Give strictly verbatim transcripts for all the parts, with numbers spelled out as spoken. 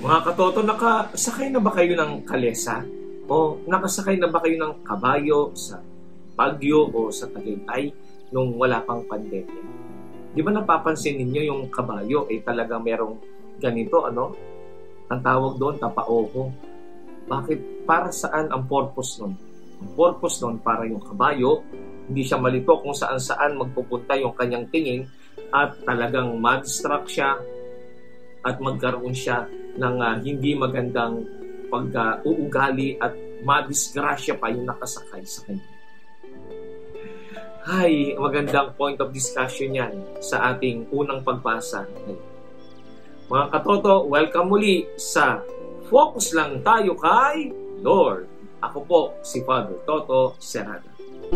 Mga katoto, nakasakay na ba kayo ng kalesa? O nakasakay na ba kayo ng kabayo sa Baguio o sa Tagaytay nung wala pang pandemya? Di ba napapansin ninyo yung kabayo ay eh, talagang merong ganito, ano? Ang tawag doon, tapaoho. Bakit? Para saan ang purpose nun? Ang purpose nun para yung kabayo, hindi siya malito kung saan-saan magpupunta yung kanyang tingin at talagang ma-distract siya at magkaroon siya ng uh, hindi magandang pag-uugali uh, at madisgrasya pa yung nakasakay sa kanya. Hay, magandang point of discussion yan sa ating unang pagbasa. Mga katoto, welcome muli sa Focus Lang Tayo Kay Lord. Ako po si Father Toto Serrada.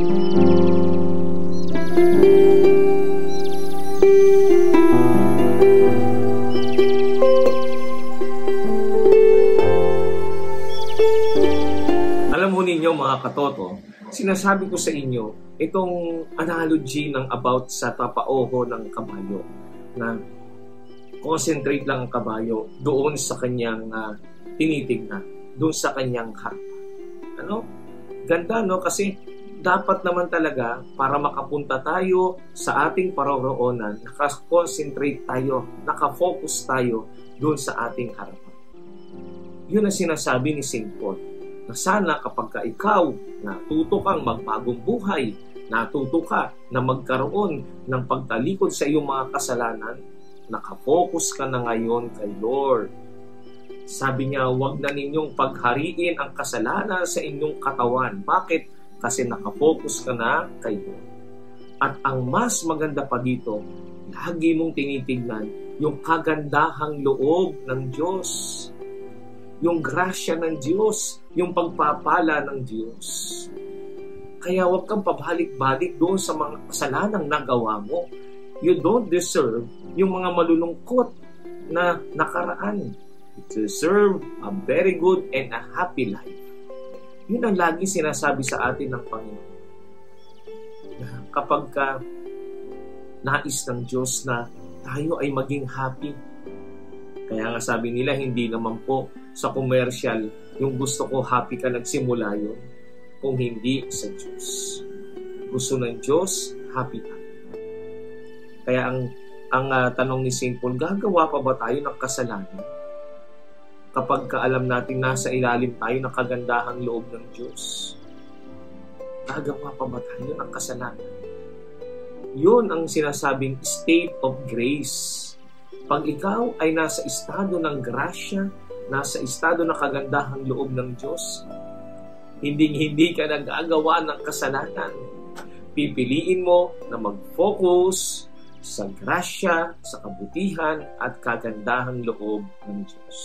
Alam mo ninyo mga katoto, sinasabi ko sa inyo itong analogy ng about sa tapaoho ng kabayo na concentrate lang ang kabayo doon sa kanyang uh, tinitignan, doon sa kanyang harap. Ano? Ganda, no? Kasi dapat naman talaga para makapunta tayo sa ating paroroonan, nakakonsentrate tayo, nakafocus tayo doon sa ating harapan. Yun ang sinasabi ni Saint Paul, na sana kapag ka ikaw natuto kang magbagong buhay, natuto ka na magkaroon ng pagtalikod sa iyong mga kasalanan, nakafocus ka na ngayon kay Lord. Sabi niya, huwag na ninyong paghariin ang kasalanan sa inyong katawan. Bakit? Kasi nakafocus ka na kay Lord. At ang mas maganda pa dito, lagi mong tinitignan yung kagandahang loob ng Diyos. Yung grasya ng Diyos, yung pagpapala ng Diyos. Kaya huwag kang pabalik-balik doon sa mga kasalanang nagawa mo. You don't deserve yung mga malulungkot na nakaraan. You deserve a very good and a happy life. Yun ang lagi sinasabi sa atin ng Panginoon. Na kapag ka nais ng Diyos na tayo ay maging happy. Kaya nga sabi nila, hindi naman po sa commercial yung gusto ko happy ka nagsimula yun. Kung hindi sa Diyos. Gusto ng Diyos, happy ka. Kaya ang ang uh, tanong ni Saint Paul, gagawa pa ba tayo ng kasalanan? Kapag kaalam natin nasa ilalim tayo ng kagandahang loob ng Diyos, gagawa pa ba tayo ng kasalanan? Yun ang sinasabing state of grace. Pag ikaw ay nasa estado ng grasya, nasa estado ng kagandahang loob ng Diyos, hindi-hindi ka nagagawa ng kasalanan. Pipiliin mo na mag-focus sa grasya, sa kabutihan at kagandahang loob ng Diyos.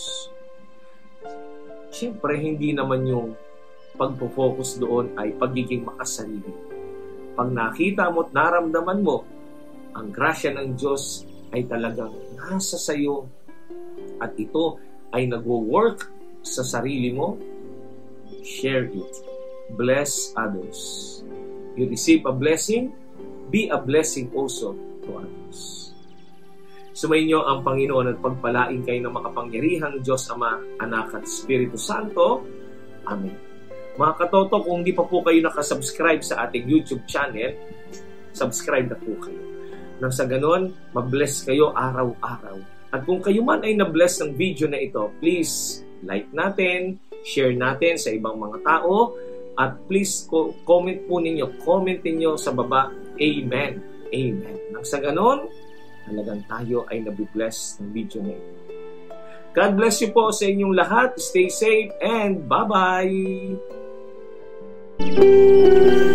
Siyempre, hindi naman yung pagpo-focus doon ay pagiging makasarili. Pag nakita mo at naramdaman mo, ang grasya ng Diyos ay talagang nasa sayo at ito ay nagwo-work sa sarili mo, share it. Bless others. You receive a blessing, be a blessing also to others. Sumainyo ang Panginoon at pagpalain kayo ng makapangyarihang Diyos Ama, Anak at Espiritu Santo. Amen. Mga katoto, kung di pa po kayo nakasubscribe sa ating YouTube channel, subscribe na po kayo. Nang sa ganon, mabless kayo araw-araw. At kung kayo man ay nabless ng video na ito, please like natin, share natin sa ibang mga tao, at please comment po ninyo, comment ninyo sa baba, Amen. Amen. Nang sa ganon, talagang tayo ay nabibless ng video na ito. God bless you po sa inyong lahat. Stay safe and bye-bye!